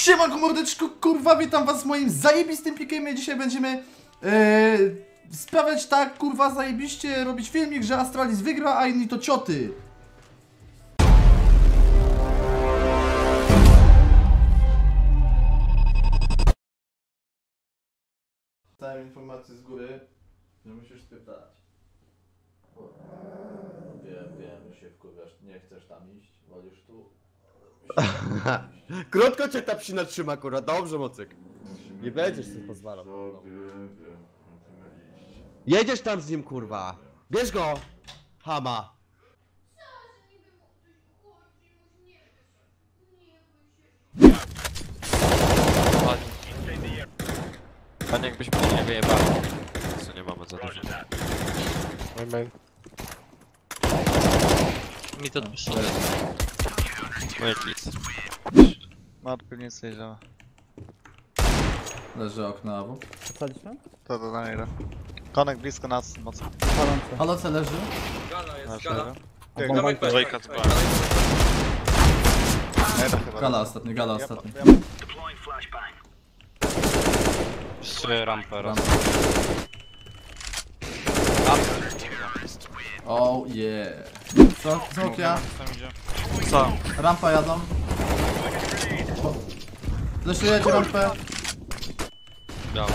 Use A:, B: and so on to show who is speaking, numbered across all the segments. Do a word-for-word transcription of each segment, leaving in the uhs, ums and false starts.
A: Siemanko mordeczko, kurwa, witam was w moim zajebistym pick'emie. Dzisiaj będziemy yy, sprawiać tak, kurwa, zajebiście, robić filmik, że Astralis wygra, a inni to cioty. Dostałem informację z góry, że musisz spierdalać. Wiem, wiem, że się wkurwiasz, nie chcesz tam iść, wolisz tu.
B: Krótko cię ta psina trzyma, kurwa, dobrze, Mocyk. Nie będziesz sobie pozwalał. No. Jedziesz tam z nim, kurwa. Bierz go, chama.
C: Panie, jakbyś mnie nie wyjebał. Co nie mamy za dużo.
D: Amen.
C: Mi to wyszło. Moje klic.
D: Marku nie zejrzała.
A: Leży okno awu.
E: Ocaliśmy?
D: To to na niego. Konek blisko nas, mocno.
E: Palące.
A: Halo, co leży?
F: Gala jest,
D: Nasz
F: gala.
D: lewy.
E: A bomba
F: Dawaj,
C: Dwójka z
F: dawaj,
C: bar.
D: Eda chyba.
A: Gala ostatni, gala ostatni.
D: Ja, ja,
C: Trzy rampy raz.
A: Oh yeah. Co? Co ja?
C: Co?
A: Rampa jadą. Zeszujecie rampę.
C: Biało.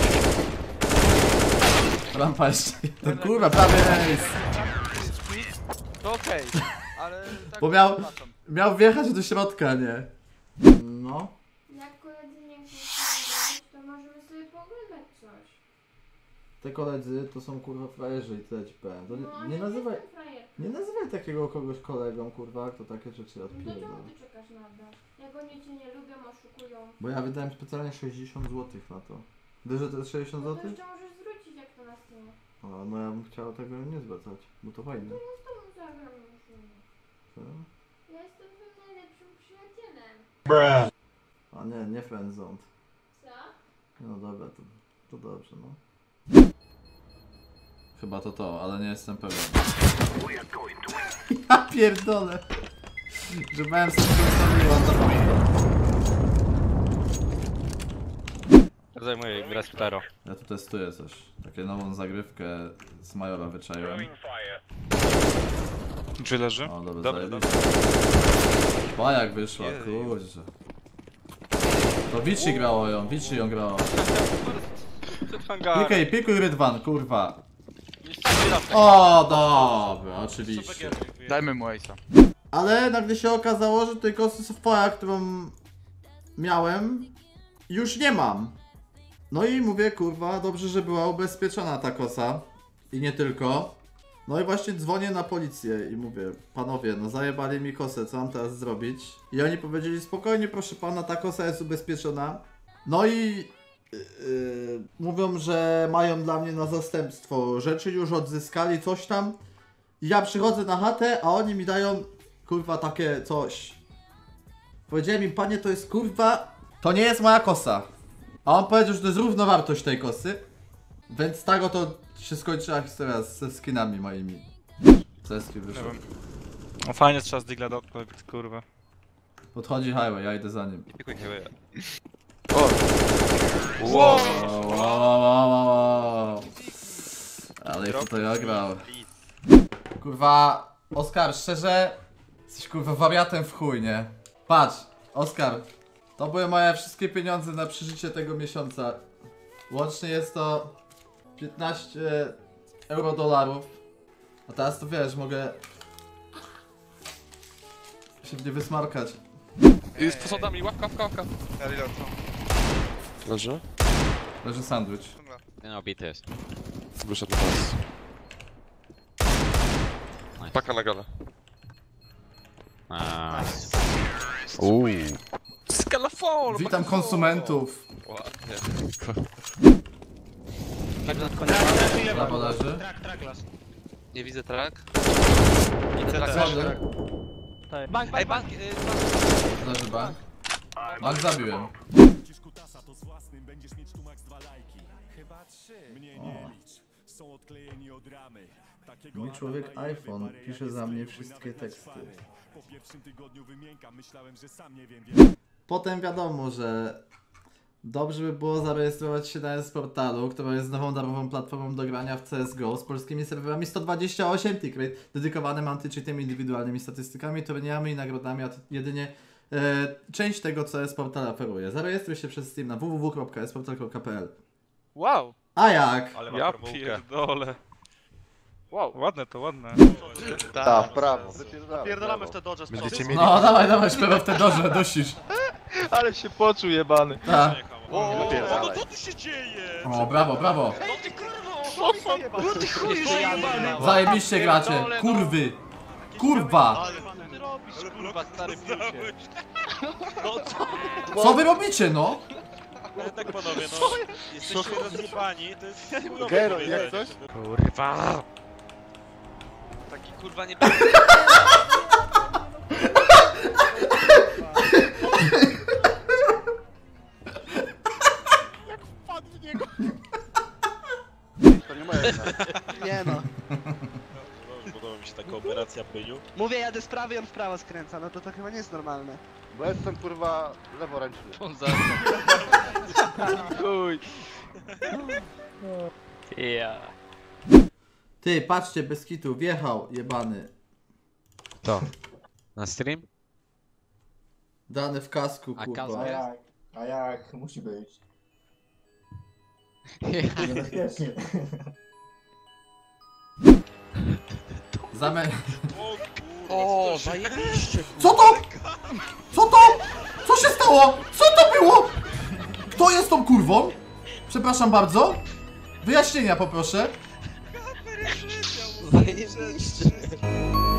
A: Rampa jeszcze. No kurwa, prawie jest.
D: to okej, ale tak.
A: Bo miał, miał wjechać do środka, nie? No.
G: Jak koledzy nie chcą grać, to możemy sobie pooglądać coś.
A: Te koledzy to są kurwa frajerzy i tyle ci powiem. To
G: No,
A: nie, nie nazywaj,
G: jestem frajerką.
A: nie nazywaj takiego kogoś kolegą, kurwa, kto takie rzeczy
G: No to
A: odpierdala.
G: czemu ty czekasz na nas? Jak oni cię nie lubią, oszukują.
A: Bo ja wydałem specjalnie sześćdziesiąt złotych na to. Wiesz, że to jest sześćdziesiąt
G: No to
A: złotych?
G: jeszcze możesz zwrócić, jak to nas nie.
A: O, no ja bym chciał tego nie zwracać, bo to fajne.
G: To ja z tobą zagram już.
A: Co?
G: Ja jestem twoim najlepszym przyjacielem.
A: A nie, nie friendzone.
G: Co?
A: No dobra, to, to dobrze, no. Chyba to to, ale nie jestem pewien. Ja pierdolę! Że miałem sobie ustawiła.
C: Zajmuję grę z Ptero.
A: Ja tu testuję coś. Takie nową zagrywkę z Majora wyczaiłem.
C: Czy leży?
A: O, dobra,
C: Dobry,
A: zajebiście. O, jak wyszła, kurczę. To Vici grało ją, Vici ją grało. Pikaj, pikuj Rydwan, kurwa. O, dobra, oczywiście.
D: Dajmy mu Ace'a.
A: Ale nagle się okazało, że tej kosy Sofia, którą miałem, już nie mam. No i mówię, kurwa, dobrze, że była ubezpieczona ta kosa. I nie tylko. No i właśnie dzwonię na policję i mówię, panowie, no zajebali mi kosę, co mam teraz zrobić? I oni powiedzieli, spokojnie proszę pana, ta kosa jest ubezpieczona. No i yy, mówią, że mają dla mnie na zastępstwo rzeczy, już odzyskali coś tam. I ja przychodzę na chatę, a oni mi dają, kurwa, takie coś. Powiedziałem im, panie, to jest kurwa, to nie jest moja kosa. A on powiedział, że to jest równowartość tej kosy. Więc tak oto się skończyła historia ze skinami moimi. Ceski wyszło.
H: No fajnie trzeba z digla do kurwa.
A: Podchodzi highway, ja idę za nim.
C: Pikuj chyba.
A: Wow, wow, wow, wow, wow. Ale jak tutaj ograł. Kurwa, Oskar, szczerze, jesteś kurwa wariatem w chuj, nie? Patrz, Oskar, to były moje wszystkie pieniądze na przeżycie tego miesiąca. Łącznie jest to piętnaście euro dolarów. A teraz to wiesz, mogę się w nie wysmarkać.
H: I z posądami, łapka, łapka, łapka.
D: Ja reload, co?
H: Leży?
A: Leży sandwich.
D: Dobra.
C: No, bity jest.
H: Wyszedł teraz. Paka na galę.
C: Nice.
H: Uuu. Skalafol!
A: Witam konsumentów.
H: Ładnie.
A: Prawo leży.
C: Nie widzę track.
A: Leży.
C: Bank, Ej, bank! y,
A: Leży bank. Bank zabiłem.
I: Kutasa to z własnym będziesz mieć tu max dwa lajki. Chyba trzy. Mnie nie licz. Są odklejeni od ramy. Takiego
A: Mój człowiek
I: Adama nie
A: iPhone
I: wyparę,
A: pisze
I: jak
A: za mnie
I: jest
A: wszystkie
I: nawet
A: teksty.
I: naćpany. Po pierwszym tygodniu wymiękam, myślałem, że sam nie wiem, wiem.
A: Potem wiadomo, że dobrze by było zarejestrować się na S-Portalu, która jest nową darmową platformą do grania w C S G O z polskimi serwerami sto dwadzieścia osiem T-Crate, dedykowanym anti-cheatem, indywidualnymi statystykami, turniejami i nagrodami, a to jedynie e, część tego, co S-Portal oferuje. Zarejestruj się przez Steam na w w w kropka s portal kropka p l.
D: Wow!
A: A jak?
E: Ale ma
H: Ja
E: formułkę.
H: pierdolę.
D: Wow!
E: Ładne to, ładne.
B: Tak, prawo.
E: Pierdolamy w te dodże z
H: Będziecie
E: przodu.
A: No dawaj, dawaj, śpiewa w te dorze, dusisz.
E: Ale się poczuł jebany.
A: Tak.
E: O,
B: Napierdalaj.
E: no co tu się dzieje?
A: O, brawo, brawo.
E: No ty kurwo! No ty chuj jebany!
A: Zajebiście gracie. Kurwy. Kurwa.
E: Ale ty robisz, kurwa, stary piłcie. No co?
A: Co wy robicie, no?
E: Ale tak panowie, no. Jesteście rozjebani, to jest chujowe
B: Gero,
E: powiedzenie.
B: jak coś?
H: Kurwa.
E: Taki kurwa nie...
B: To nie moja wina.
F: Nie no.
E: Podoba mi się taka operacja pyniu.
F: Mówię, jadę z prawej, on w prawo skręca, no to to chyba nie jest normalne.
B: Bo jestem kurwa leworęczny.
E: Chuj.
C: Ja.
A: Ty, patrzcie, bez kitu, wjechał, jebany.
C: To. Na stream?
A: Dany w kasku,
C: A
A: kurwa.
C: kask jest?
J: A jak? Musi być. Niebezpiecznie.
A: Zame...
H: O, zajebiście.
A: Co to? Co to? Co się stało? Co to było? Kto jest tą kurwą? Przepraszam bardzo. Wyjaśnienia poproszę.
F: Zajebiście.